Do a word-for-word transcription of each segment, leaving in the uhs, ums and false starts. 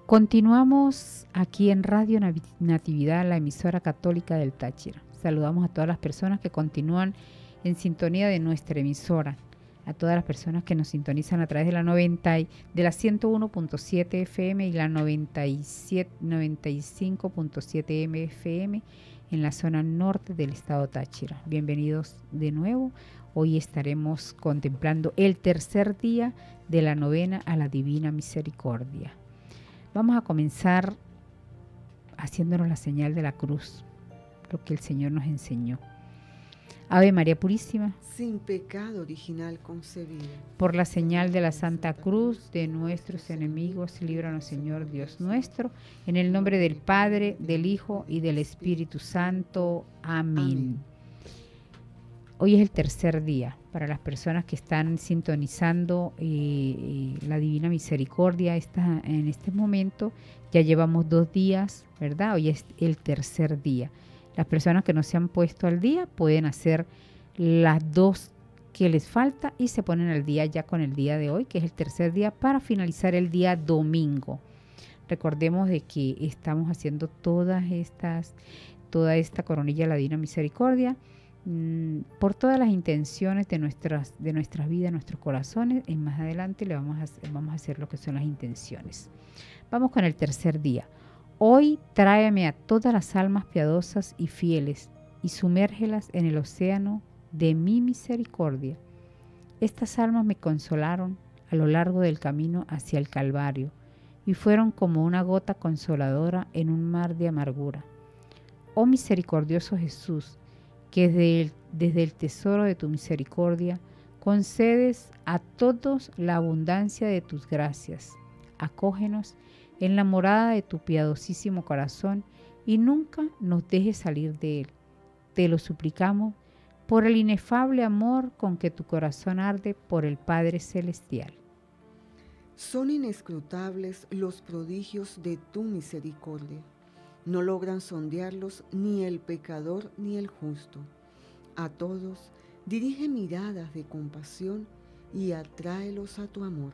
Continuamos aquí en Radio Natividad, la emisora católica del Táchira. Saludamos a todas las personas que continúan en sintonía de nuestra emisora, a todas las personas que nos sintonizan a través de la noventa de la ciento uno punto siete F M y la noventa y siete, noventa y cinco punto siete M F M en la zona norte del estado Táchira. Bienvenidos de nuevo. Hoy estaremos contemplando el tercer día de la novena a la Divina Misericordia. Vamos a comenzar haciéndonos la señal de la cruz, lo que el Señor nos enseñó. Ave María Purísima, sin pecado original concebida. Por la señal de la Santa Cruz de nuestros enemigos, líbranos, Señor Dios nuestro, en el nombre del Padre, del Hijo y del Espíritu Santo. Amén. Amén. Hoy es el tercer día para las personas que están sintonizando eh, la Divina Misericordia. Esta, en este momento ya llevamos dos días, ¿verdad? Hoy es el tercer día. Las personas que no se han puesto al día pueden hacer las dos que les falta y se ponen al día ya con el día de hoy, que es el tercer día, para finalizar el día domingo. Recordemos de que estamos haciendo todas estas, toda esta coronilla de la Divina Misericordia por todas las intenciones de nuestras, de nuestras vidas, nuestros corazones, y más adelante le vamos a, hacer, vamos a hacer lo que son las intenciones. Vamos con el tercer día. Hoy tráeme a todas las almas piadosas y fieles y sumérgelas en el océano de mi misericordia. Estas almas me consolaron a lo largo del camino hacia el Calvario y fueron como una gota consoladora en un mar de amargura. Oh misericordioso Jesús, que desde el, desde el tesoro de tu misericordia concedes a todos la abundancia de tus gracias. Acógenos en la morada de tu piadosísimo corazón y nunca nos dejes salir de él. Te lo suplicamos por el inefable amor con que tu corazón arde por el Padre Celestial. Son inescrutables los prodigios de tu misericordia. No logran sondearlos ni el pecador ni el justo. A todos dirige miradas de compasión y atráelos a tu amor.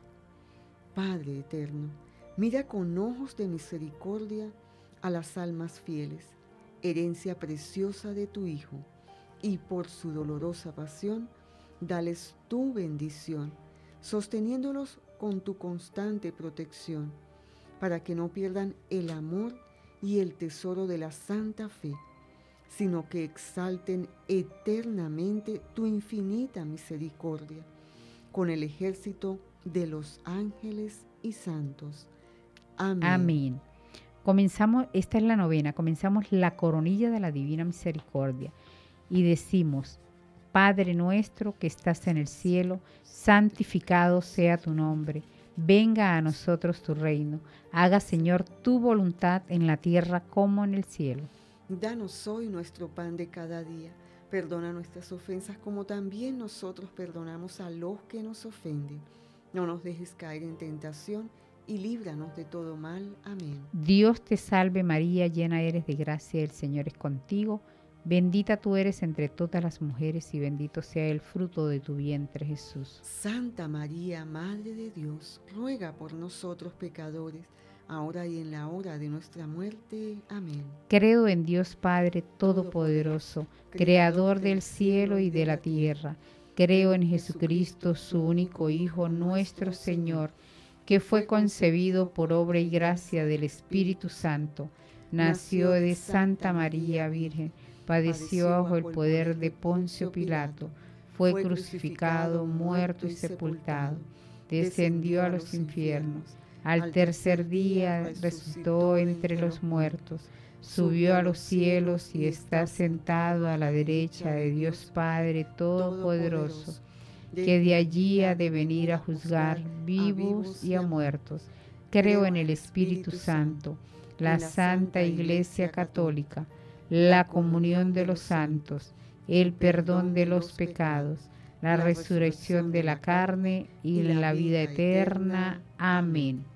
Padre eterno, mira con ojos de misericordia a las almas fieles, herencia preciosa de tu Hijo, y por su dolorosa pasión, dales tu bendición, sosteniéndolos con tu constante protección, para que no pierdan el amor y el tesoro de la santa fe, sino que exalten eternamente tu infinita misericordia, con el ejército de los ángeles y santos. Amén. Amén. Comenzamos, esta es la novena, comenzamos la coronilla de la Divina Misericordia y decimos: Padre nuestro que estás en el cielo, santificado sea tu nombre. Venga a nosotros tu reino. Haga, Señor, tu voluntad en la tierra como en el cielo. Danos hoy nuestro pan de cada día. Perdona nuestras ofensas como también nosotros perdonamos a los que nos ofenden. No nos dejes caer en tentación y líbranos de todo mal. Amén. Dios te salve María, llena eres de gracia, el Señor es contigo. Bendita tú eres entre todas las mujeres y bendito sea el fruto de tu vientre, Jesús. Santa María, Madre de Dios, ruega por nosotros pecadores, ahora y en la hora de nuestra muerte. Amén. Creo en Dios Padre Todopoderoso, Creador del cielo y de la tierra. Creo en Jesucristo, su único Hijo, nuestro Señor, que fue concebido por obra y gracia del Espíritu Santo. Nació de Santa María Virgen. Padeció bajo el poder de Poncio Pilato, fue crucificado, muerto y sepultado, descendió a los infiernos, al tercer día resucitó entre los muertos, subió a los cielos y está sentado a la derecha de Dios Padre Todopoderoso, que de allí ha de venir a juzgar vivos y a muertos. Creo en el Espíritu Santo, la Santa Iglesia Católica, la comunión de los santos, el perdón de los pecados, la resurrección de la carne y la vida eterna. Amén.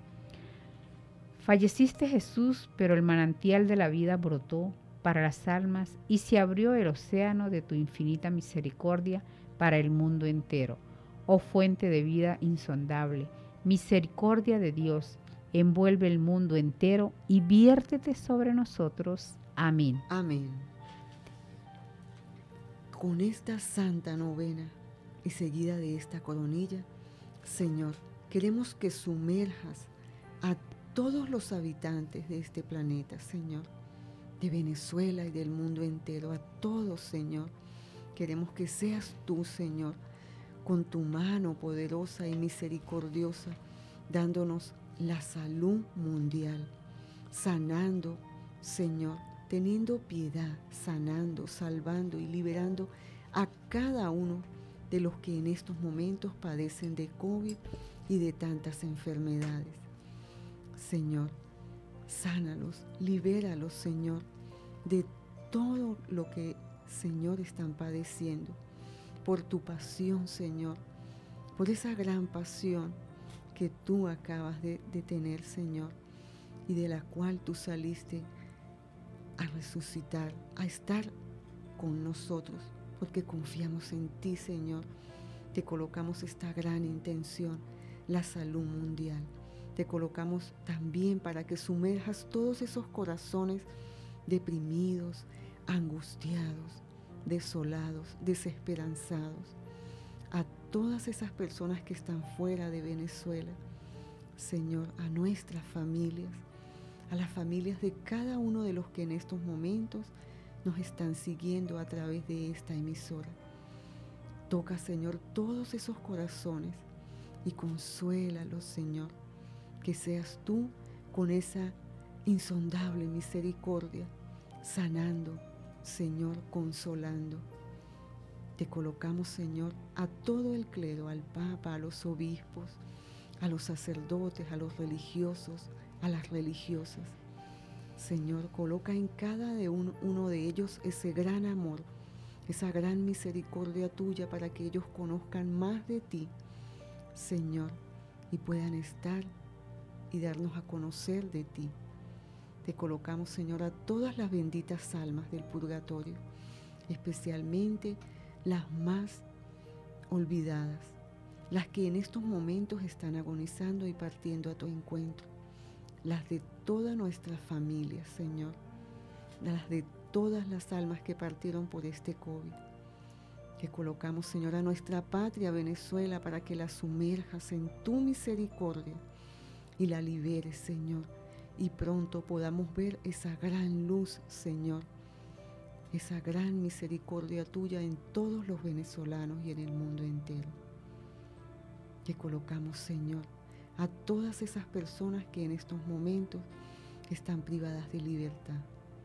Falleciste, Jesús, pero el manantial de la vida brotó para las almas y se abrió el océano de tu infinita misericordia para el mundo entero. Oh fuente de vida insondable, misericordia de Dios, envuelve el mundo entero y viértete sobre nosotros. Amén. Amén. Con esta santa novena y seguida de esta coronilla, Señor, queremos que sumerjas a todos los habitantes de este planeta, Señor, de Venezuela y del mundo entero, a todos, Señor. Queremos que seas tú, Señor, con tu mano poderosa y misericordiosa, dándonos la salud mundial, sanando, Señor, teniendo piedad, sanando, salvando y liberando a cada uno de los que en estos momentos padecen de COVID y de tantas enfermedades. Señor, sánalos, libéralos, Señor, de todo lo que, Señor, están padeciendo, por tu pasión, Señor, por esa gran pasión que tú acabas de, de tener, Señor, y de la cual tú saliste a resucitar, a estar con nosotros, porque confiamos en ti, Señor. Te colocamos esta gran intención, la salud mundial. Te colocamos también para que sumerjas todos esos corazones deprimidos, angustiados, desolados, desesperanzados, a todas esas personas que están fuera de Venezuela, Señor, a nuestras familias, a las familias de cada uno de los que en estos momentos nos están siguiendo a través de esta emisora. Toca, Señor, todos esos corazones y consuélalos, Señor, que seas tú con esa insondable misericordia, sanando, Señor, consolando. Te colocamos, Señor, a todo el clero, al Papa, a los obispos, a los sacerdotes, a los religiosos, a las religiosas. Señor, coloca en cada de un, uno de ellos ese gran amor, esa gran misericordia tuya para que ellos conozcan más de ti, Señor, y puedan estar y darnos a conocer de ti. Te colocamos, Señor, a todas las benditas almas del purgatorio, especialmente las más olvidadas, las que en estos momentos están agonizando y partiendo a tu encuentro, las de toda nuestra familia, Señor, las de todas las almas que partieron por este COVID. Te colocamos, Señor, a nuestra patria Venezuela para que la sumerjas en tu misericordia y la liberes, Señor, y pronto podamos ver esa gran luz, Señor, esa gran misericordia tuya en todos los venezolanos y en el mundo entero. Te colocamos, Señor, a todas esas personas que en estos momentos están privadas de libertad,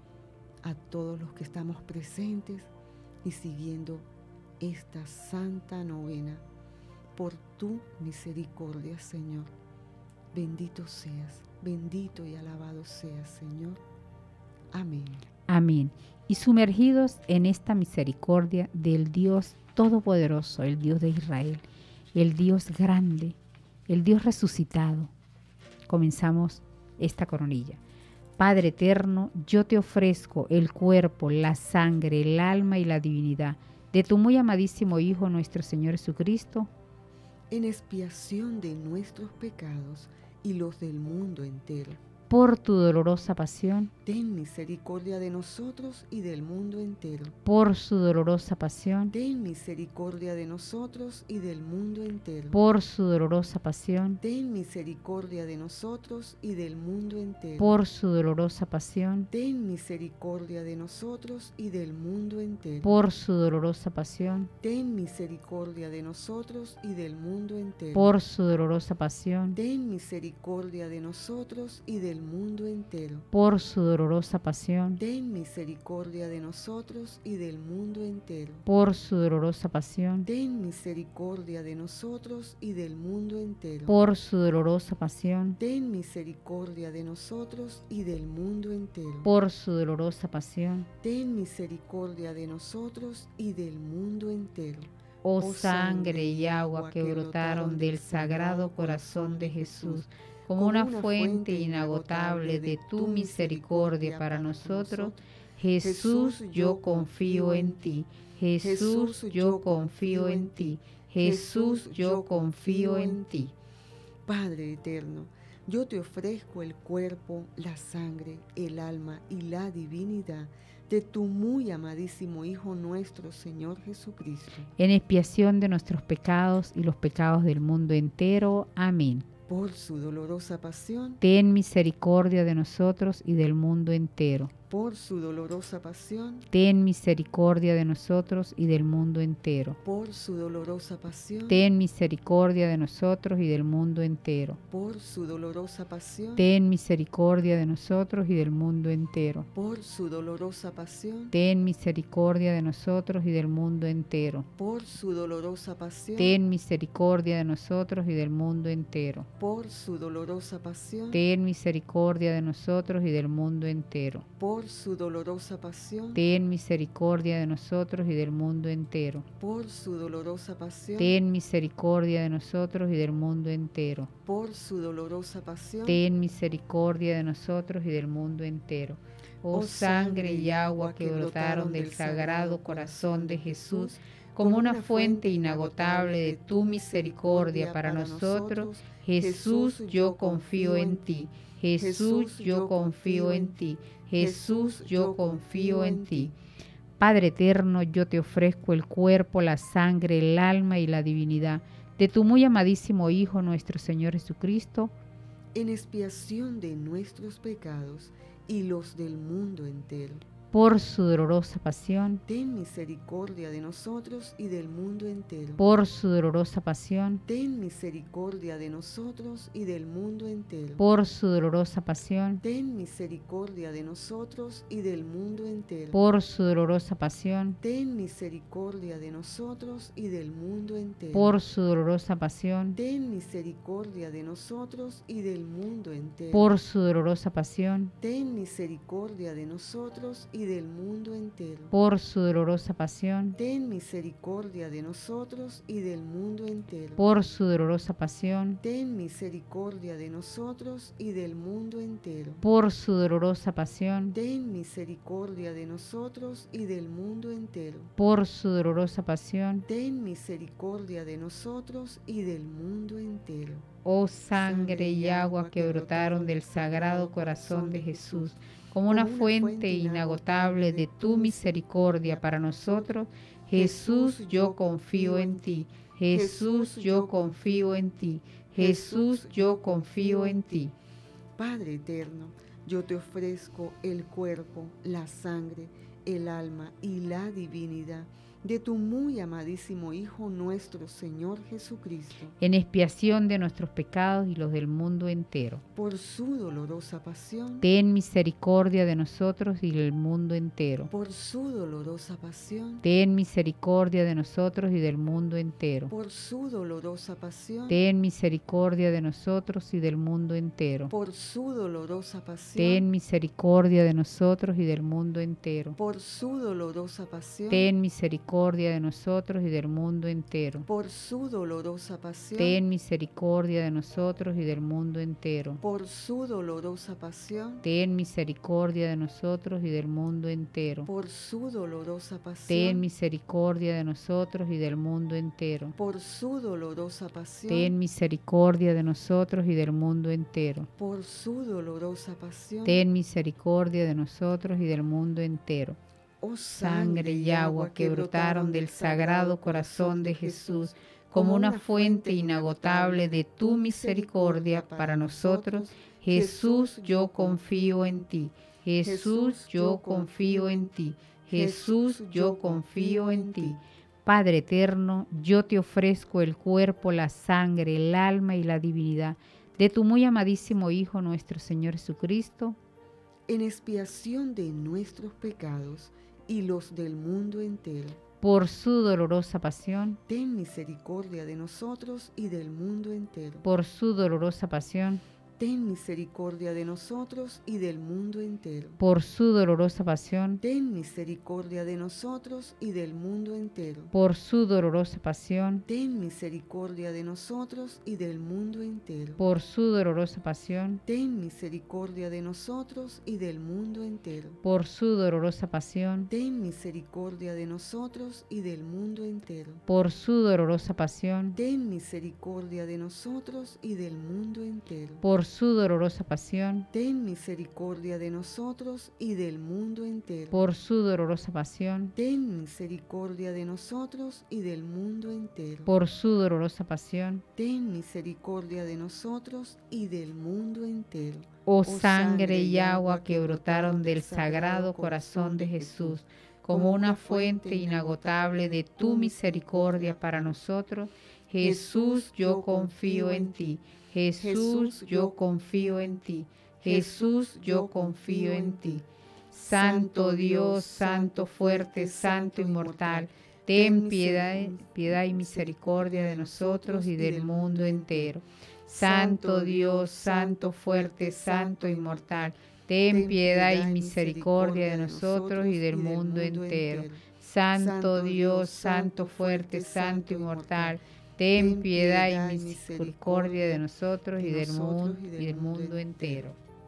a todos los que estamos presentes y siguiendo esta santa novena, por tu misericordia, Señor. Bendito seas, bendito y alabado seas, Señor. Amén. Amén. Y sumergidos en esta misericordia del Dios Todopoderoso, el Dios de Israel, el Dios grande, el Dios resucitado, comenzamos esta coronilla. Padre eterno, yo te ofrezco el cuerpo, la sangre, el alma y la divinidad de tu muy amadísimo Hijo, nuestro Señor Jesucristo, en expiación de nuestros pecados y los del mundo entero. Por tu dolorosa pasión, ten misericordia de nosotros y del mundo entero. Por su dolorosa pasión, ten misericordia de nosotros y del mundo entero. Por su dolorosa pasión, ten misericordia de nosotros y del mundo entero. Por su dolorosa pasión, ten misericordia de nosotros y del mundo entero. Por su dolorosa pasión, ten misericordia de nosotros y del mundo entero. Por su dolorosa pasión, ten misericordia de nosotros y del mundo entero. Por su dolorosa pasión, ten misericordia de nosotros y del mundo entero. Por su dolorosa pasión, ten misericordia de nosotros y del mundo entero. Por su dolorosa pasión, ten misericordia de nosotros y del mundo entero. Por su dolorosa pasión, ten misericordia de nosotros y del mundo entero. Oh sangre y agua que brotaron del sagrado corazón de Jesús, como una fuente inagotable de tu misericordia para nosotros, Jesús, yo confío en ti. Jesús, yo confío en ti. Jesús, yo confío en ti. Padre eterno, yo te ofrezco el cuerpo, la sangre, el alma y la divinidad de tu muy amadísimo Hijo nuestro Señor Jesucristo, en expiación de nuestros pecados y los pecados del mundo entero. Amén. por su dolorosa pasión, Ten misericordia de nosotros y del mundo entero. por su dolorosa pasión, Ten misericordia de nosotros y del mundo entero. por su dolorosa pasión, Ten misericordia de nosotros y del mundo entero. por su dolorosa pasión, Ten misericordia de nosotros y del mundo entero. por su dolorosa pasión, Ten misericordia de nosotros y del mundo entero. por su dolorosa pasión, Ten misericordia de nosotros y del mundo entero. por su dolorosa pasión, Ten misericordia de nosotros y del mundo entero. por su dolorosa pasión, Ten misericordia de nosotros y del mundo entero. por su dolorosa pasión, Ten misericordia de nosotros y del mundo entero. por su dolorosa pasión, Ten misericordia de nosotros y del mundo entero. Oh sangre y agua que brotaron del sagrado corazón de Jesús, como una fuente inagotable de tu misericordia para nosotros, Jesús, yo confío en ti. Jesús, yo confío en ti. Jesús, yo confío en ti. Padre eterno, yo te ofrezco el cuerpo, la sangre, el alma y la divinidad de tu muy amadísimo Hijo, nuestro Señor Jesucristo, en expiación de nuestros pecados y los del mundo entero. por su dolorosa pasión, Ten misericordia de nosotros y del mundo entero. por su dolorosa pasión, Ten misericordia de nosotros y del mundo entero. por su dolorosa pasión, Ten misericordia de nosotros y del mundo entero. por su dolorosa pasión, Ten misericordia de nosotros y del mundo entero. por su dolorosa pasión, Ten misericordia de nosotros y del mundo entero. por su dolorosa pasión, Ten misericordia de nosotros y del mundo entero. por su dolorosa pasión, Ten misericordia de nosotros y del mundo entero. por su dolorosa pasión, Ten misericordia de nosotros y del mundo entero. por su dolorosa pasión, Ten misericordia de nosotros y del mundo entero. por su dolorosa pasión. Ten misericordia de nosotros y del mundo entero. Oh sangre y agua que brotaron del sagrado corazón de Jesús, como una fuente inagotable de tu misericordia para nosotros, Jesús, yo confío en ti. Jesús, yo confío en ti. Jesús, yo confío en ti. Padre eterno, yo te ofrezco el cuerpo, la sangre, el alma y la divinidad de tu muy amadísimo Hijo nuestro Señor Jesucristo, en expiación de nuestros pecados y los del mundo entero. por su dolorosa pasión, Ten misericordia de nosotros y del mundo entero. por su dolorosa pasión, Ten misericordia de nosotros y del mundo entero. por su dolorosa pasión, Ten misericordia de nosotros y del mundo entero. por su dolorosa pasión, Ten misericordia de nosotros y del mundo entero. por su dolorosa pasión, Ten misericordia de nosotros y del mundo entero. por su dolorosa pasión, Ten misericordia de nosotros y del mundo entero. por su dolorosa pasión, Ten misericordia de nosotros y del mundo entero. por su dolorosa pasión, Ten misericordia de nosotros y del mundo entero. por su dolorosa pasión, Ten misericordia de nosotros y del mundo entero. por su dolorosa pasión, Ten misericordia de nosotros y del mundo entero. oh Sangre y agua que brotaron del sagrado corazón de Jesús, como una fuente inagotable de tu misericordia para nosotros, Jesús, yo confío en ti. Jesús, yo confío en ti. Jesús, yo confío en ti. Padre eterno, yo te ofrezco el cuerpo, la sangre, el alma y la divinidad de tu muy amadísimo Hijo, nuestro Señor Jesucristo, en expiación de nuestros pecados y los del mundo entero. por su dolorosa pasión, Ten misericordia de nosotros y del mundo entero. por su dolorosa pasión, Ten misericordia de nosotros y del mundo entero. por su dolorosa pasión, Ten misericordia de nosotros y del mundo entero. por su dolorosa pasión, Ten misericordia de nosotros y del mundo entero. por su dolorosa pasión, Ten misericordia de nosotros y del mundo entero. por su dolorosa pasión, Ten misericordia de nosotros y del mundo entero. por su dolorosa pasión, Ten misericordia de nosotros y del mundo entero. por por su dolorosa pasión, ten misericordia de nosotros y del mundo entero. por su dolorosa pasión, ten misericordia de nosotros y del mundo entero. por su dolorosa pasión, ten misericordia de nosotros y del mundo entero. oh sangre y agua que brotaron del sagrado corazón de Jesús, como una fuente inagotable de tu misericordia para nosotros, Jesús, yo confío en ti. Jesús, yo confío en ti. Jesús, yo confío en ti. Santo Dios, Santo fuerte, Santo inmortal, ten piedad, piedad y misericordia de nosotros y del mundo entero. Santo Dios, Santo fuerte, Santo inmortal, ten piedad y misericordia de nosotros y del mundo entero. Santo Dios, Santo fuerte, Santo inmortal, ten piedad y misericordia de nosotros y del mundo, y del mundo entero.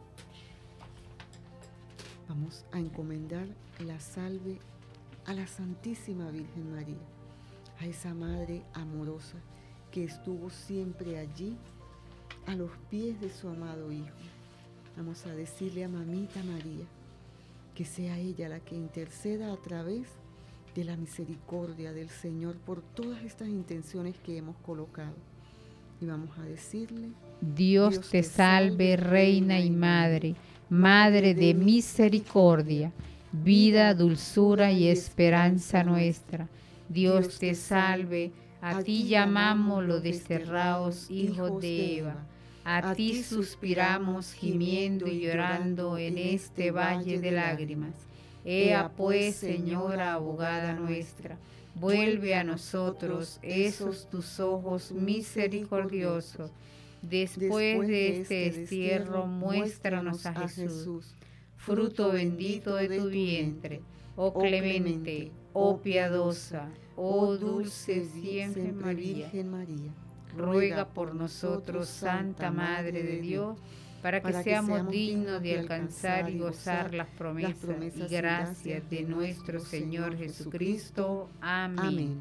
Vamos a encomendar la salve a la Santísima Virgen María, a esa Madre amorosa que estuvo siempre allí a los pies de su amado Hijo. Vamos a decirle a Mamita María que sea ella la que interceda a través de la misericordia del Señor por todas estas intenciones que hemos colocado. Y vamos a decirle: Dios, Dios te salve, Reina y Madre, Madre de misericordia, vida, dulzura y esperanza nuestra. Dios te salve, a ti llamamos los desterrados hijos de Eva. A ti suspiramos gimiendo y llorando en este valle de lágrimas. Ea pues, Señora abogada nuestra, vuelve a nosotros esos tus ojos misericordiosos. Después de este destierro, muéstranos a Jesús, fruto bendito de tu vientre. Oh clemente, oh piadosa, oh dulce siempre Virgen María, ruega por nosotros, Santa Madre de Dios, para que, para que seamos, seamos dignos de alcanzar y gozar las promesas, las promesas y gracias de nuestro Señor Jesucristo. Amén. Amén.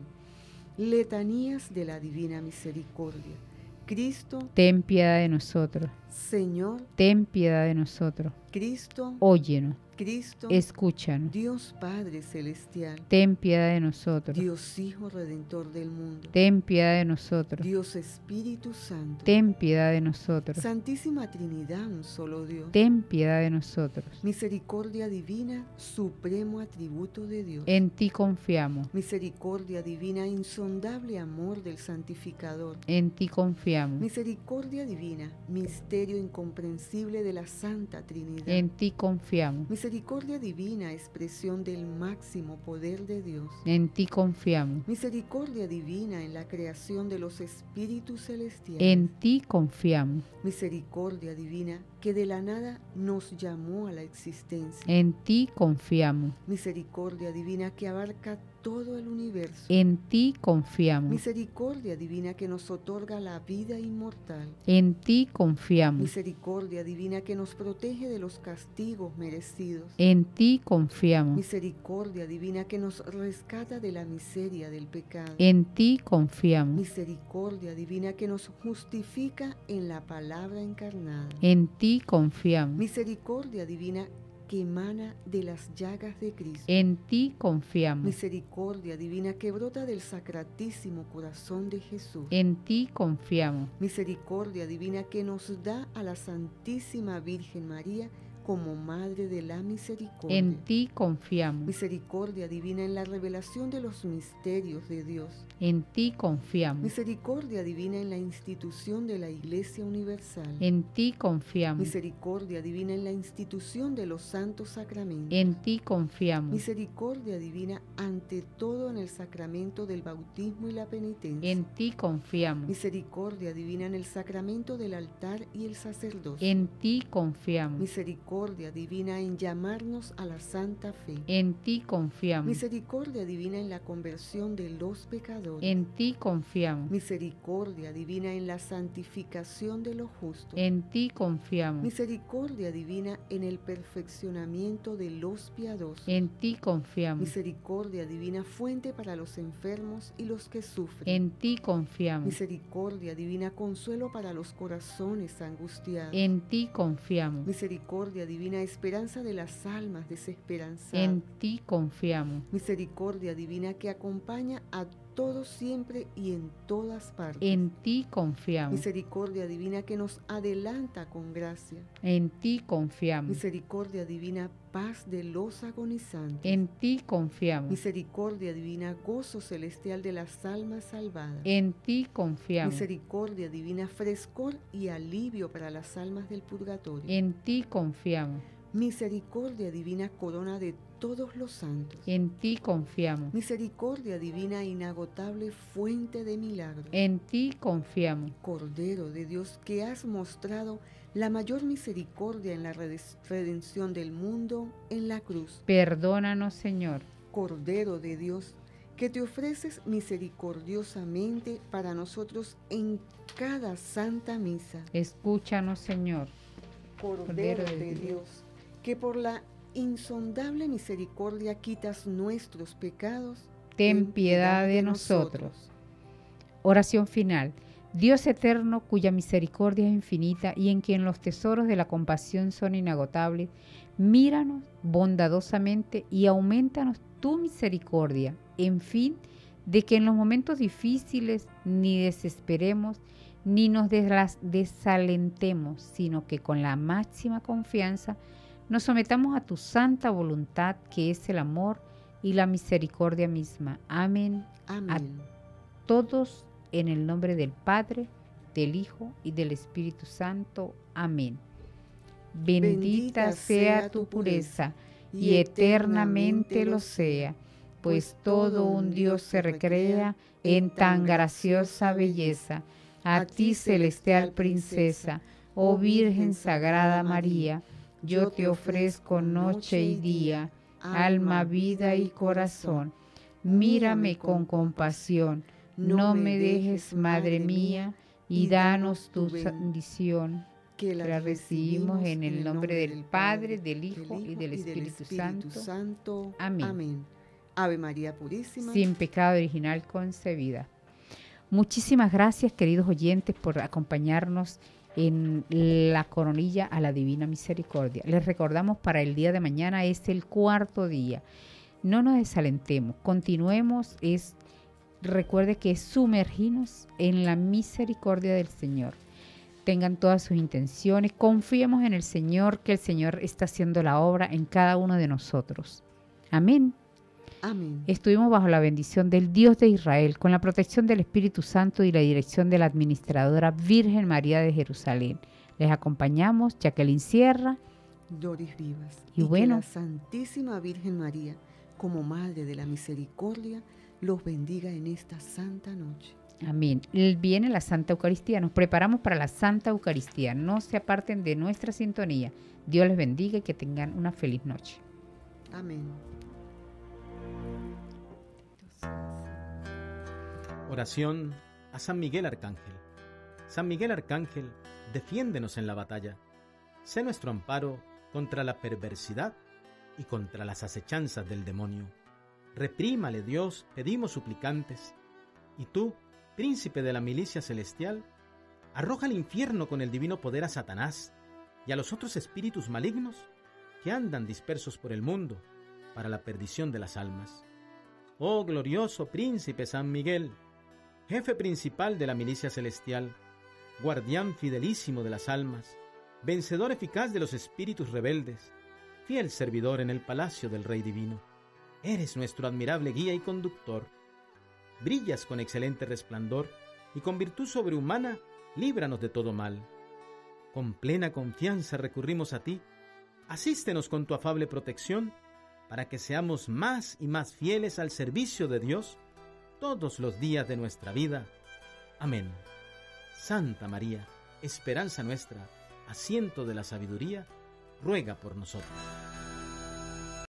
Letanías de la Divina Misericordia. Cristo, ten piedad de nosotros. Señor, ten piedad de nosotros. Cristo, óyenos. Cristo, escúchanos. Dios Padre Celestial, ten piedad de nosotros. Dios Hijo Redentor del mundo, ten piedad de nosotros. Dios Espíritu Santo, ten piedad de nosotros. Santísima Trinidad, un solo Dios, ten piedad de nosotros. Misericordia divina, supremo atributo de Dios, en ti confiamos. Misericordia divina, insondable amor del Santificador, en ti confiamos. Misericordia divina, misterio incomprensible de la Santa Trinidad, en ti confiamos. Misericordia divina, expresión del máximo poder de Dios, en ti confiamos. Misericordia divina en la creación de los espíritus celestiales, en ti confiamos. Misericordia divina que de la nada nos llamó a la existencia, en ti confiamos. Misericordia divina que abarca todo el universo, en ti confiamos. Misericordia divina que nos otorga la vida inmortal, en ti confiamos. Misericordia divina que nos protege de los castigos merecidos, en ti confiamos. Misericordia divina que nos rescata de la miseria del pecado, en ti confiamos. Misericordia divina que nos justifica en la palabra encarnada, en ti confiamos. Misericordia divina que emana de las llagas de Cristo, en ti confiamos. Misericordia divina que brota del sacratísimo corazón de Jesús, en ti confiamos. Misericordia divina que nos da a la Santísima Virgen María como Madre de la Misericordia, en ti confiamos. Misericordia divina en la revelación de los misterios de Dios, en ti confiamos. Misericordia divina en la institución de la Iglesia Universal, en ti confiamos. Misericordia divina en la institución de los santos sacramentos, en ti confiamos. Misericordia divina ante todo en el sacramento del bautismo y la penitencia, en ti confiamos. Misericordia divina en el sacramento del altar y el sacerdocio, en ti confiamos. Misericordia misericordia divina en llamarnos a la santa fe. En ti confiamos. Misericordia divina en la conversión de los pecadores. En ti confiamos. Misericordia divina en la santificación de los justos. En ti confiamos. Misericordia divina en el perfeccionamiento de los piadosos. En ti confiamos. Misericordia divina, fuente para los enfermos y los que sufren. En ti confiamos. Misericordia divina, consuelo para los corazones angustiados. En ti confiamos. Misericordia divina, esperanza de las almas desesperanzadas. En ti confiamos. Misericordia divina que acompaña a todos siempre y en todas partes. En ti confiamos. Misericordia divina que nos adelanta con gracia. En ti confiamos. Misericordia divina, paz de los agonizantes. En ti confiamos. Misericordia divina, gozo celestial de las almas salvadas. En ti confiamos. Misericordia divina, frescor y alivio para las almas del purgatorio. En ti confiamos. Misericordia divina, corona de todos los santos. En ti confiamos. Misericordia divina, inagotable fuente de milagros. En ti confiamos. Cordero de Dios, que has mostrado la mayor misericordia en la redención del mundo en la cruz. Perdónanos, Señor. Cordero de Dios, que te ofreces misericordiosamente para nosotros en cada santa misa. Escúchanos, Señor. Cordero, Cordero de, de Dios, Dios, que por la insondable misericordia quitas nuestros pecados. ten piedad de nosotros. Oración final. Dios eterno, cuya misericordia es infinita y en quien los tesoros de la compasión son inagotables, míranos bondadosamente y aumentanos tu misericordia, en fin, de que en los momentos difíciles ni desesperemos, ni nos deslas- desalentemos, sino que con la máxima confianza nos sometamos a tu santa voluntad, que es el amor y la misericordia misma. Amén. Amén. A todos en el nombre del Padre, del Hijo y del Espíritu Santo. Amén. Bendita, Bendita sea tu pureza y eternamente lo sea, pues todo un Dios se recrea en tan graciosa belleza. A ti, celestial princesa, oh Virgen Sagrada María, yo te ofrezco noche y día, alma, vida y corazón. Mírame con compasión, no me dejes, Madre mía, y danos tu bendición, que la recibimos en el nombre del Padre, del Hijo y del Espíritu Santo. Amén. Amén. Ave María Purísima, sin pecado original concebida. Muchísimas gracias, queridos oyentes, por acompañarnos en la coronilla a la Divina Misericordia. Les recordamos, para el día de mañana es el cuarto día. No nos desalentemos, continuemos. Es, recuerde que es sumergirnos en la misericordia del Señor. Tengan todas sus intenciones, confiemos en el Señor, que el Señor está haciendo la obra en cada uno de nosotros. Amén. Amén. Estuvimos bajo la bendición del Dios de Israel, con la protección del Espíritu Santo y la dirección de la administradora Virgen María de Jerusalén. Les acompañamos Jacqueline Sierra, Doris Vivas. Y, Y bueno, que la Santísima Virgen María, como Madre de la Misericordia, los bendiga en esta santa noche. amén. Viene la Santa Eucaristía, nos preparamos para la Santa Eucaristía. No se aparten de nuestra sintonía. Dios les bendiga y que tengan una feliz noche. Amén. Oración a San Miguel Arcángel. San Miguel Arcángel, defiéndenos en la batalla. Sé nuestro amparo contra la perversidad y contra las acechanzas del demonio. Reprímale, Dios, pedimos suplicantes. Y tú, príncipe de la milicia celestial, arroja al infierno con el divino poder a Satanás y a los otros espíritus malignos que andan dispersos por el mundo para la perdición de las almas. Oh glorioso príncipe San Miguel, jefe principal de la milicia celestial, guardián fidelísimo de las almas, vencedor eficaz de los espíritus rebeldes, fiel servidor en el palacio del Rey Divino, eres nuestro admirable guía y conductor. Brillas con excelente resplandor y con virtud sobrehumana, líbranos de todo mal. Con plena confianza recurrimos a ti, asístenos con tu afable protección, para que seamos más y más fieles al servicio de Dios todos los días de nuestra vida. Amén. Santa María, esperanza nuestra, asiento de la sabiduría, ruega por nosotros.